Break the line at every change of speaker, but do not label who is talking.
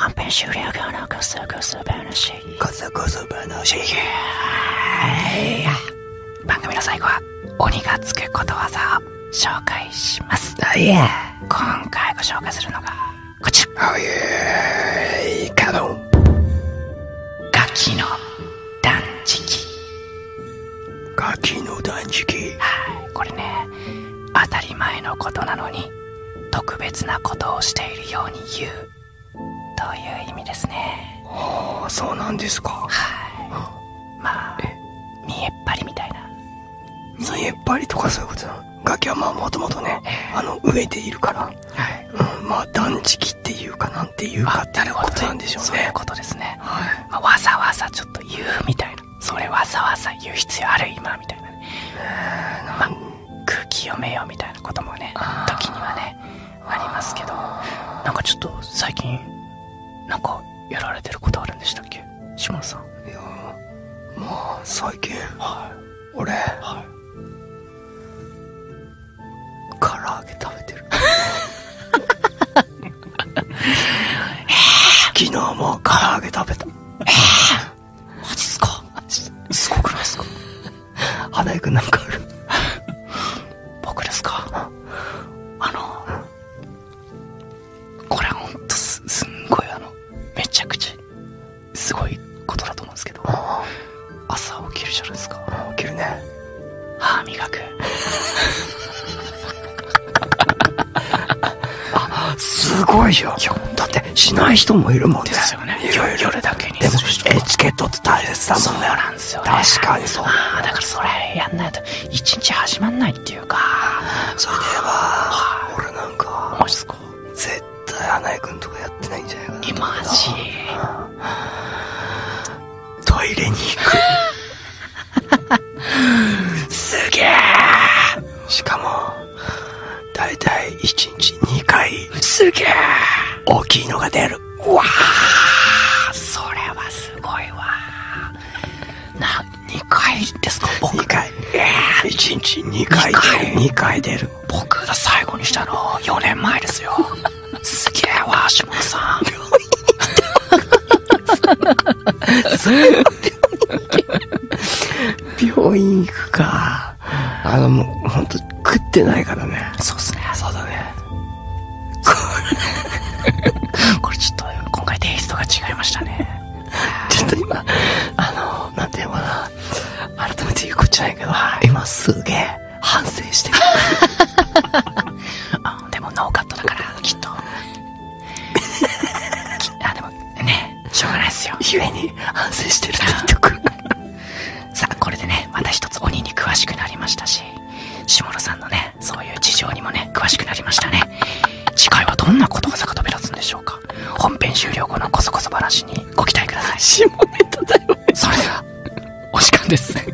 本編終了後のこそこそ話。
こそこそ話。
番組の最後は鬼がつくことわざを紹介します。今回ご紹介するのがこちら。
カノン。
ガキの断食。
ガキの断食。
これね、当たり前のことなのに特別なことをしているように言うという意味ですね。
そうなんですか。
まあ見えっ張りみたいな。
見えっ張りとかそういうことなの。ガキはまあもともとね、飢えているから、まあ断食っていうかなんていうかっていうことなんでしょうね。
そういうことですね。まあ、わざわざちょっと言うみたいな。それわざわざ言う必要ある今みたいなね。まあ空気読めよみたいなこともね、時にはねありますけど、なんかちょっと最近なんかやられてることあるんでしたっけ、下野さん。
いやまあ最近、俺、唐揚げ食べてる。昨日も唐揚げ食べた。
マジっすか。すごくないですか。
花江くんなんかある？
僕ですか。これはほんとすんごいめちゃくちゃすごいことだと思うんですけど、朝起きるじゃないですか。
起きるね。
歯磨く。
すごいよ。だってしない人もいるもんね。
ですよね。夜だけに。
でもエチケットって大切だもんね。
そうなんですよね。
確かにそう。
だからそれやんないと一日始まんないっていうか。
それで言えば、俺なんか
マジっすか。
絶対花江くんとかやってないんじゃないかな。
マジ。
トイレに行く。すげえ。しかもだいたい1日2回。
すげえ。
大きいのが出る。
うわー、それはすごいわ。2回ですか。僕
2回。1日2回。2回出る。
僕が最後にしたの4年前ですよ。すげえわ、下野さん。
病院行くか。もうほんと食ってないからね。
そうっすね。
そうだね。
これちょっと今回テイストが違いましたね。
ちょっと今なんていうのかな、改めて言うことじゃないけど、今すげえ反省してる。
でもノーカットだからきっと。でもね、しょうがないですよ。
ゆえに反省してるって言っとく。
さあ、これでね、また一つ鬼に詳しくなりましたし、下野さんのね、そういう事情にもね、詳しくなりましたね。次回はどんなことわざが飛び立つんでしょうか。本編終了後のコソコソ話にご期待ください。
下ネタだよね。
それではお時間です。